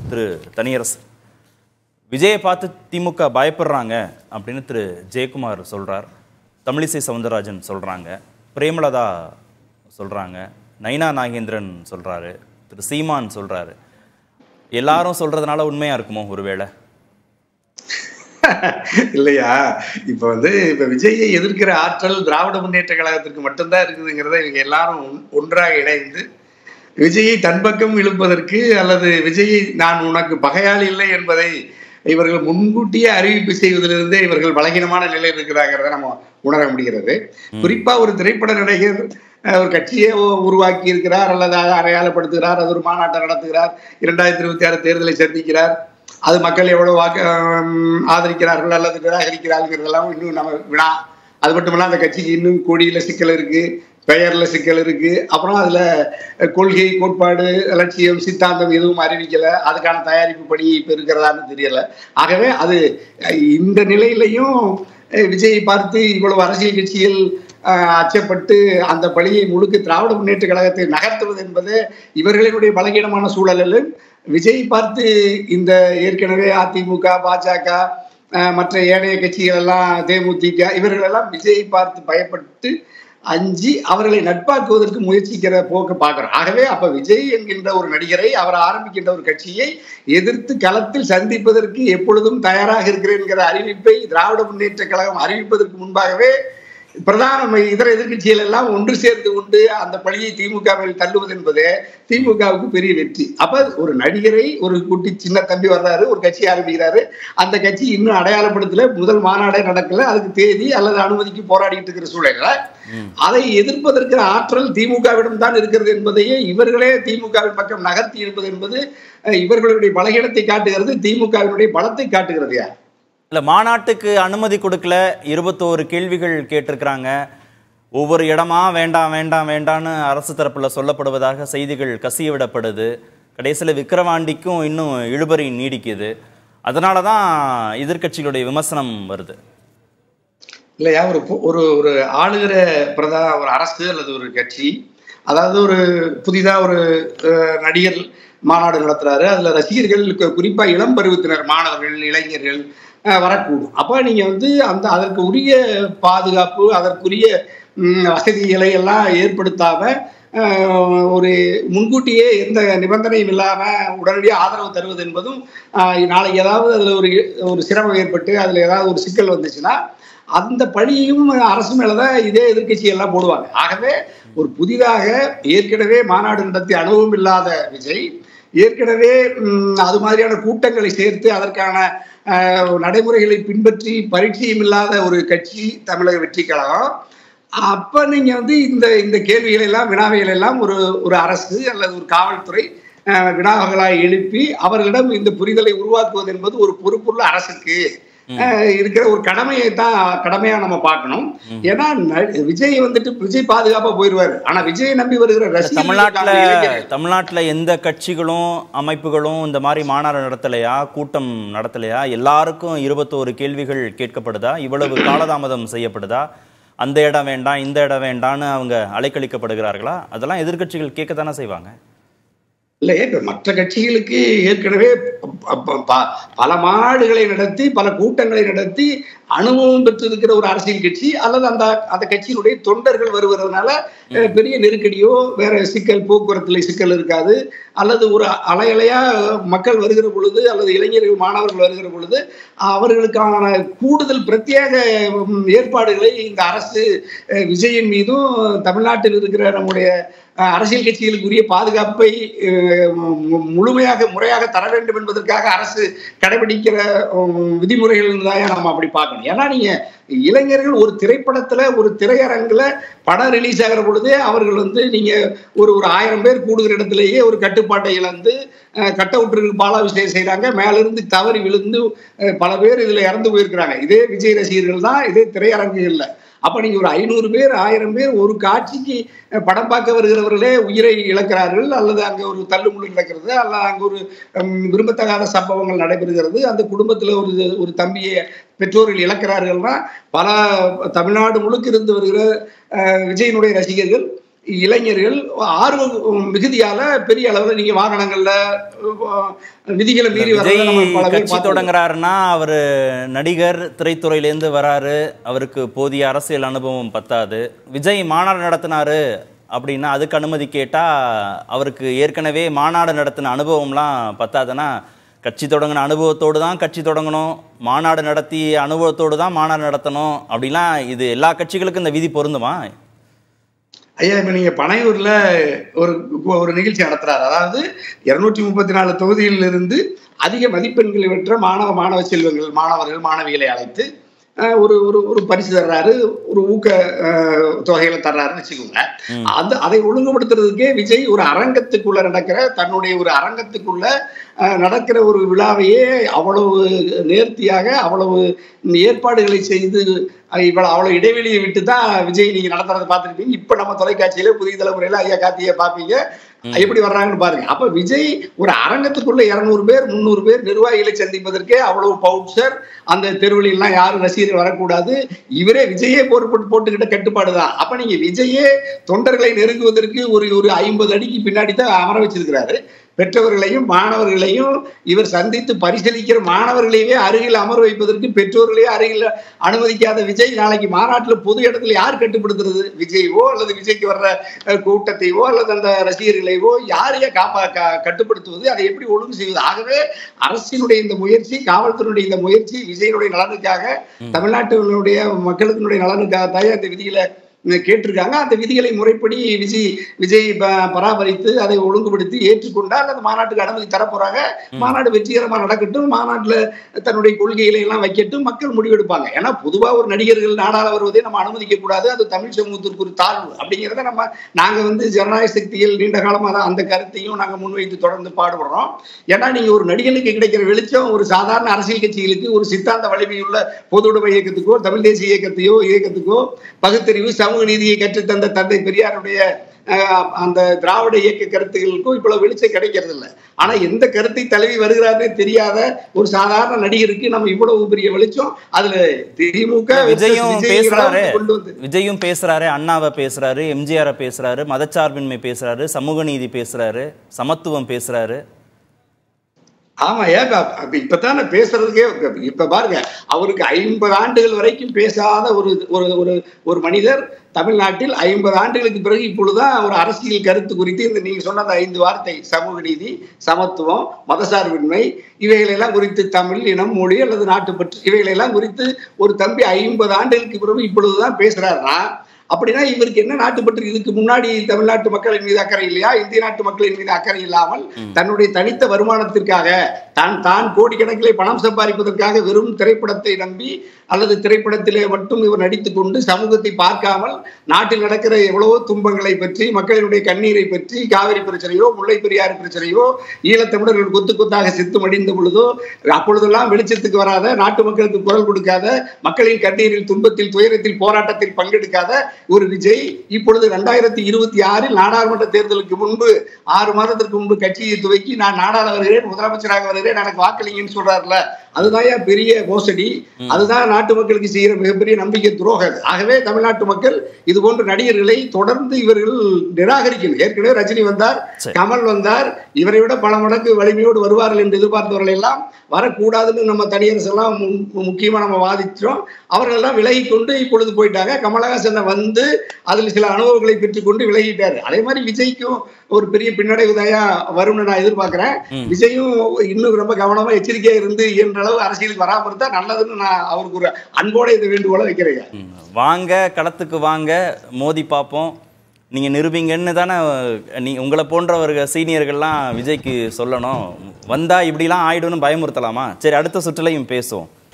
திரு தனியரசு, விஜயை பார்த்து திமுக பயப்படுறாங்க அப்படின்னு திரு ஜெயக்குமார் சொல்கிறார், தமிழிசை சவுந்தரராஜன் சொல்கிறாங்க, பிரேமலதா சொல்கிறாங்க, நைனா நாகேந்திரன் சொல்கிறாரு, திரு சீமான் சொல்கிறாரு. எல்லாரும் சொல்கிறதுனால உண்மையாக இருக்குமோ ஒருவேளை? இல்லையா? இப்ப விஜயை எதிர்க்கிற ஆற்றல் திராவிட முன்னேற்ற கழகத்திற்கு மட்டும்தான் இருக்குதுங்கிறத இவங்க எல்லாரும் ஒன்றாக இணைந்து விஜயை தன்பக்கம் இழுப்பதற்கு அல்லது விஜயை நான் உனக்கு பகையாளி இல்லை என்பதை இவர்கள் முன்கூட்டியே அறிவிப்பு செய்வதிலிருந்தே இவர்கள் பலகீனமான நிலையில் இருக்கிறாங்கிறத நம்ம உணர முடிகிறது. குறிப்பா ஒரு திரைப்பட நடிகர் ஒரு கட்சியை உருவாக்கி இருக்கிறார் அல்லது அடையாளப்படுத்துகிறார், அது ஒரு மாநாட்டை நடத்துகிறார், 2026 தேர்தலை சந்திக்கிறார், அது மக்கள் எவ்வளவு ஆதரிக்கிறார்கள் அல்லது நிராகரிக்கிறார்கள்ங்கிறதெல்லாம் இன்னும் நம்ம வினா. அது மட்டுமல்ல, அந்த கட்சிக்கு இன்னும் கொடியில சிக்கல் இருக்கு, பெயர்ல சிக்கல் இருக்கு, அப்புறம் அதுல கொள்கை, கோட்பாடு, லட்சியம், சித்தாந்தம் எதுவும் அறிவிக்கல, அதுக்கான தயாரிப்பு பணி இப்ப இருக்கிறதான்னு தெரியல. ஆகவே அது இந்த நிலையிலையும் விஜயை பார்த்து இவ்வளவு அரசியல் கட்சிகள் அச்சப்பட்டு அந்த பணியை முழுக்க திராவிட முன்னேற்ற கழகத்தை நகர்த்துவது என்பது இவர்களினுடைய பலகீனமான சூழலில் விஜய் பார்த்து இந்த ஏற்கனவே அதிமுக, பாஜக, மற்ற ஏனைய கட்சிகள் எல்லாம், தேமுதிக, இவர்கள் எல்லாம் விஜயை பார்த்து பயப்பட்டு அஞ்சி அவர்களை நட்பாக்குவதற்கு முயற்சிக்கிற போக்கு பார்க்கிறோம். ஆகவே அப்ப விஜய் என்கின்ற ஒரு நடிகரை, அவர் ஆரம்பிக்கின்ற ஒரு கட்சியை எதிர்த்து களத்தில் சந்திப்பதற்கு எப்பொழுதும் தயாராக இருக்கிறேன்கிற அறிவிப்பை திராவிட முன்னேற்ற கழகம் அறிவிப்பதற்கு முன்பாகவே பிரதான இதர எதிர்கட்சிகள் எல்லாம் ஒன்று சேர்ந்து கொண்டு அந்த பணியை திமுகவில் தள்ளுவது என்பது திமுகவுக்கு பெரிய வெற்றி. அப்ப ஒரு நடிகரை, ஒரு குட்டி சின்ன தம்பி வர்றாரு, ஒரு கட்சி ஆரம்பிக்கிறாரு, அந்த கட்சி இன்னும் அடையாளப்படுத்தல, முதல் மாநாடே நடக்கல, அதுக்கு தேதி அல்லது அனுமதிக்கு போராடிட்டு இருக்கிற சூழல்ல அதை எதிர்ப்பதற்கு ஆற்றல் திமுகவிடம் தான் இருக்கிறது என்பதையே இவர்களே திமுகவின் பக்கம் நகர்த்தி இருப்பது என்பது இவர்களுடைய பலகீனத்தை காட்டுகிறது, திமுகவினுடைய பலத்தை காட்டுகிறது. இல்லை, மாநாட்டுக்கு அனுமதி கொடுக்கல, 21 கேள்விகள் கேட்டிருக்கிறாங்க, ஒவ்வொரு இடமா வேண்டாம் வேண்டாம் வேண்டான்னு அரசு தரப்பில் சொல்லப்படுவதாக செய்திகள் கசிய விடப்படுது, கடைசியில் விக்கிரவாண்டிக்கும் இன்னும் இழுபறி நீடிக்குது. அதனால தான் எதிர்கட்சிகளுடைய விமர்சனம் வருது. இல்லையா? ஒரு ஒரு ஆளுகிற ஒரு அரசு அல்லது ஒரு கட்சி, அதாவது ஒரு புதிதா ஒரு நடிகர் மாநாடு நடத்துறாரு, அதுல ரசிகர்கள் குறிப்பா இளம் பருவத்தினர், மாணவர்கள், இளைஞர்கள் வரக்கூடும். அப்ப நீங்க அதற்கு உரிய பாதுகாப்பு, அதற்குரிய வசதிகளை எல்லாம் ஏற்படுத்தாம, ஒரு முன்கூட்டியே எந்த நிபந்தனையும் இல்லாம உடனடியாக ஆதரவு தருவது என்பதும், நாளைக்கு ஏதாவது அதுல ஒரு சிரமம் ஏற்பட்டு அதுல ஏதாவது ஒரு சிக்கல் வந்துச்சுன்னா அந்த பணியும் அரசு மேலதான் இதே எதிர்கட்சி எல்லாம் போடுவாங்க. ஆகவே ஒரு புதிதாக ஏற்கனவே மாநாடு நடத்தி அனுபவம் இல்லாத விஜய், ஏற்கனவே அது மாதிரியான கூட்டங்களை சேர்த்து அதற்கான நடைமுறைகளை பின்பற்றி பரிச்சயம் இல்லாத ஒரு கட்சி தமிழக வெற்றி கழகம். அப்ப நீங்க இந்த கேள்விகள் எல்லாம், வினாவைகள் எல்லாம் ஒரு அரசு அல்லது ஒரு காவல்துறை வினாக்களாய் எழுப்பி அவர்களிடம் இந்த புரிதலை உருவாக்குவது என்பது ஒரு பொறுப்புள்ள அரசுக்கு இருக்கிற ஒரு கடமையா நம்ம பார்க்கணும். ஏன்னா விஜய் விஜய் பாதுகாப்பா போயிடுவாரு, ஆனா விஜயை நம்பி வருகிற தமிழ்நாட்டுல எந்த கட்சிகளும் அமைப்புகளும் இந்த மாதிரி மாநாடு நடத்தலையா, கூட்டம் நடத்தலையா? எல்லாருக்கும் 21 கேள்விகள் கேட்கப்படுதா? இவ்வளவு காலதாமதம் செய்யப்படுதா? அந்த இடம் வேண்டாம், இந்த இடம் வேண்டான்னு அவங்க அலைக்கழிக்கப்படுகிறார்களா? அதெல்லாம் எதிர்கட்சிகள் கேட்கத்தானே செய்வாங்க. இல்லையே, இப்ப மற்ற கட்சிகளுக்கு ஏற்கனவே பல மாநாடுகளை நடத்தி, பல கூட்டங்களை நடத்தி அனுபவம் பெற்றிருக்கிற ஒரு அரசியல் கட்சி அல்லது அந்த கட்சியினுடைய தொண்டர்கள் வருவதனால பெரிய நெருக்கடியோ வேற சிக்கல், போக்குவரத்துல சிக்கல் இருக்காது. அல்லது ஒரு அலையலையா மக்கள் வருகிற பொழுது அல்லது இளைஞர்கள், மாணவர்கள் வருகிற பொழுது அவர்களுக்கான கூடுதல் பிரத்யேக ஏற்பாடுகளை இந்த அரசு விஜயின் மீதும் தமிழ்நாட்டில் இருக்கிற நம்முடைய அரசியல் கட்சிகளுக்குரிய பாதுகாப்பை முறையாக தர வேண்டும் என்பதற்காக அரசு கடைபிடிக்கிற விதிமுறைகள் தான் நம்ம அப்படி பார்க்கணும். ஏன்னா நீங்க இளைஞர்கள் ஒரு திரைப்படத்துல, ஒரு திரையரங்குல படம் ரிலீஸ் ஆகிற பொழுதே அவர்கள் நீங்க ஒரு 1000 பேர் கூடுகிற இடத்திலேயே ஒரு கட்டுப்பாட்டை இழந்து கட் அவுட்டுக்கு பாலாபிஷேகம் செய்யறாங்க, மேல இருந்து தவறி விழுந்து பல பேர் இதுல இறந்து போயிருக்கிறாங்க. இதே விஜய் ரசிகர்கள் தான், இதே திரையரங்குகள்ல. அப்ப நீங்க ஒரு 500 பேர், 1000 பேர் ஒரு காட்சிக்கு படம் பார்க்க வருகிறவர்களே உயிரை இழக்கிறார்கள், அல்லது அங்க ஒரு தள்ளுமுள்ளு நடக்கிறது, அல்லது அங்க ஒரு விரும்பத்தகாத சம்பவங்கள் நடைபெறுகிறது, அந்த குடும்பத்துல ஒரு தம்பியை பெற்றோர்கள் இழக்கிறார்கள்னா பல தமிழ்நாடு முழுக்க இருந்து வருகிற விஜயனுடைய ரசிகர்கள் இளைஞர்கள் ஆர்வம் மிகுதியால பெரிய அளவில் நீங்க வாகனங்கள்ல விதிகளை மீறி கட்சி தொடங்குறாருன்னா அவரு நடிகர் திரைத்துறையிலேருந்து வராரு, அவருக்கு போதிய அரசியல் அனுபவம் பத்தாது. விஜய் மாநாடு நடத்தினாரு அப்படின்னா அதுக்கு அனுமதி கேட்டா அவருக்கு ஏற்கனவே மாநாடு நடத்தின அனுபவம்லாம் பத்தாதுன்னா கட்சி தொடங்கின அனுபவத்தோடு தான் கட்சி தொடங்கணும், மாநாடு நடத்தி அனுபவத்தோடு தான் மாநாடு நடத்தணும் அப்படிலாம் இது எல்லா கட்சிகளுக்கும் இந்த விதி பொருந்துமா? ஐயா, இப்ப நீங்க பனையூர்ல ஒரு நிகழ்ச்சி நடத்துறாரு. அதாவது 234 தொகுதிகளிலிருந்து அதிக மதிப்பெண்களை பெற்ற மாணவ செல்வங்கள், மாணவிகளை அழைத்து ஒரு பரிசு தர்றாரு, ஒரு ஊக்க தொகையில தர்றாருன்னு வச்சுக்கோங்க. அதை ஒழுங்குபடுத்துறதுக்கே விஜய் ஒரு அரங்கத்துக்குள்ள நடக்கிற தன்னுடைய ஒரு அரங்கத்துக்குள்ள நடக்கிற ஒரு விழாவையே அவ்வளவு நேர்த்தியாக அவ்வளவு ஏற்பாடுகளை செய்து அவ்வளவு இடைவெளியை விட்டு தான் விஜய் நீங்க நடத்துறதை பார்த்துருப்பீங்க. இப்ப நம்ம தொலைக்காட்சியில புதிய தலைமுறையில ஐயா கார்த்திகை பார்ப்பீங்க, எப்படி வர்றாங்கன்னு பாருங்க. அப்ப விஜய் ஒரு அரங்கத்துக்குள்ள 200 பேர் 300 பேர் நிர்வாகிகளை சந்திப்பதற்கே அவ்வளவு பவுன்சர், அந்த தெருவில் எல்லாம் யாரும் ரசிகர்கள் வரக்கூடாது, இவரே விஜயே போட்டுக்கிட்ட கட்டுப்பாடுதான். அப்ப நீங்க விஜயே தொண்டர்களை நெருங்குவதற்கு ஒரு 50 அடிக்கு பின்னாடி தான் அமர வச்சிருக்கிறாரு. பெற்றவர்களையும் மாணவர்களையும் இவர் சந்தித்து பரிசீலிக்கிற மாணவர்களையே அருகில் அமர வைப்பதற்கு பெற்றோர்களையே அருகில் அனுமதிக்காத விஜய் நாளைக்கு மாநாட்டில் பொது இடத்துல யார் கட்டுப்படுத்துறது? விஜய்வோ அல்லது விஜய்க்கு வர்ற கூட்டத்தைவோ அல்லது அந்த ரசிகர்களைவோ யாரையே கட்டுப்படுத்துவது? அதை எப்படி ஒழுங்கு செய்வது? ஆகவே அரசினுடைய இந்த முயற்சி, காவல்துறையினுடைய இந்த முயற்சி விஜயனுடைய நலனுக்காக, தமிழ்நாட்டினுடைய மக்களுடைய நலனுக்காக தான் இந்த விதிகளை கேட்டிருக்காங்க. அந்த விதிகளை முறைப்படி விஜய் பராமரித்து அதை ஒழுங்குபடுத்தி ஏற்றுக்கொண்டால் அந்த மாநாட்டுக்கு அனுமதி தரப்போறாங்க. மாநாடு வெற்றிகரமா நடக்கட்டும், மாநாட்டுல தன்னுடைய கொள்கைகளை எல்லாம் வைக்கட்டும், மக்கள் முடிவெடுப்பாங்க. ஏன்னா பொதுவா ஒரு நடிகர்கள் நாடாள வருவதை நம்ம அனுமதிக்க கூடாது, அது தமிழ் சமூகத்திற்கு ஒரு தாழ்வு அப்படிங்கிறத நாங்க ஜனநாயக சக்தியில் நீண்ட காலமா தான் அந்த கருத்தையும் நாங்க முன்வைத்து தொடர்ந்து பாடுபடுறோம். ஏன்னா நீங்க ஒரு நடிகனுக்கு கிடைக்கிற வெளிச்சம் ஒரு சாதாரண அரசியல் கட்சிகளுக்கு, ஒரு சித்தாந்த வலிமையுள்ள பொதுவுடைமை இயக்கத்துக்கோ தமிழ் தேசிய இயக்கத்துக்கோ பகுத்தறிவு சமூக நீதியை கற்றுத்தந்த தந்தை பெரியாருடைய அந்த திராவிட இயக்க கருத்துக்களுக்கும் இவ்வளவு வெளிச்சம் கிடைக்கிறது இல்லை. ஆனா எந்த கருத்தை தழுவி வருகிறாருன்னே தெரியாத ஒரு சாதாரண நடிகருக்கு நம்ம இவ்வளவு பெரிய வெளிச்சம். அதுல திமுக விஜயும் பேசுறாரு, அண்ணாவை பேசுறாரு, எம்ஜிஆரை பேசுறாரு, மதச்சார்பின்மை பேசுறாரு, சமூக நீதி பேசுறாரு, சமத்துவம் பேசுறாரு. ஆமா, இப்பதானே பேசுறதுக்கே. இப்ப பாருங்க, அவருக்கு 50 ஆண்டுகள் வரைக்கும் பேசாத ஒரு மனிதர் தமிழ்நாட்டில் 50 ஆண்டுகளுக்கு பிறகு இப்பொழுதுதான் ஒரு அரசியல் கருத்து குறித்து இந்த நீங்க சொன்ன 5 வார்த்தை, சமூக நீதி, சமத்துவம், மதசார்பின்மை, இவைகளெல்லாம் குறித்து, தமிழ் இனம், மொழி அல்லது நாட்டுப்பற்று, இவைகளெல்லாம் குறித்து ஒரு தம்பி 50 ஆண்டுகளுக்கு பிறகு இப்பொழுதுதான் பேசுறாருன்னா அப்படின்னா இவருக்கு என்ன நாட்டுப்பற்று? இதுக்கு முன்னாடி தமிழ்நாட்டு மக்களின் மீது அக்கறை இல்லையா? இந்திய நாட்டு மக்களின் மீது அக்கறை இல்லாமல் தன்னுடைய தனித்த வருமானத்திற்காக தான் கோடிக்கணக்கிலே பணம் சம்பாதிப்பதற்காக வெறும் திரைப்படத்தை நம்பி அல்லது திரைப்படத்திலே மட்டும் இவர் நடித்துக் கொண்டு சமூகத்தை பார்க்காமல் நாட்டில் நடக்கிற எவ்வளவோ துன்பங்களை பற்றி, மக்களினுடைய கண்ணீரை பற்றி, காவிரி பிரச்சனையோ முல்லை பெரியாறு பிரச்சனையோ, ஈழத்தமிழர்கள் கொத்து கொத்தாக செத்து மடிந்த பொழுதோ அப்பொழுதெல்லாம் வெளிச்சத்துக்கு வராத, நாட்டு மக்களுக்கு குரல் கொடுக்காத, மக்களின் கண்ணீரில், துன்பத்தில், துயரத்தில், போராட்டத்தில் பங்கெடுக்காத ஒரு விஜய் இப்பொழுது 2026 நாடாளுமன்ற தேர்தலுக்கு முன்பு 6 மாதத்திற்கு முன்பு கட்சியை துவக்கி நான் நாடாள வருகிறேன், முதலமைச்சராக வருகிறேன், எனக்கு வாக்களிங்கன்னு சொல்றாருல, அதுதான் பெரிய மோசடி. அதுதான் நாட்டு மக்களுக்கு செய்கிற மிகப்பெரிய நம்பிக்கை துரோகம். ஆகவே தமிழ்நாட்டு மக்கள் இது போன்ற நடிகர்களை தொடர்ந்து இவர்கள் நிராகரிக்கணும். ஏற்கனவே ரஜினி வந்தார், கமல் வந்தார், இவரை விட பல மடங்கு வலிமையோடு வருவார்கள் என்று எதிர்பார்த்தவர்கள் எல்லாம் வரக்கூடாதுன்னு நம்ம தனியரசு எல்லாம் முக்கியமா நம்ம வாதிச்சோம். அவர்கள் எல்லாம் விலகி கொண்டு இப்பொழுது போயிட்டாங்க. கமலஹாசன் வந்து அதில் சில அனுபவங்களை பெற்றுக்கொண்டு விலகிட்டாரு. அதே மாதிரி விஜய்க்கும் ஒரு பெரிய பின்னடைவுதாயா வரும்னு நான் எதிர்பார்க்கிறேன். விஜயும் இன்னும் ரொம்ப கவனமா எச்சரிக்கையா இருந்து இயன்ற அளவு அரசியலுக்கு வராம இருந்தா நல்லதுன்னு நான் அவருக்கு ஒரு அன்போட இந்த வேண்டுகோளை வைக்கிறேன். வாங்க, களத்துக்கு வாங்க, மோதி பார்ப்போம், நீங்க நிரூபிங்கன்னு தானே உங்களை போன்றவர்கள் சீனியர்கள்லாம் விஜய்க்கு சொல்லணும். வந்தா இப்படிலாம் ஆயிடும்னு பயமுறுத்தலாமா? சரி, அடுத்த சுற்றுலையும் பேசுவோம்.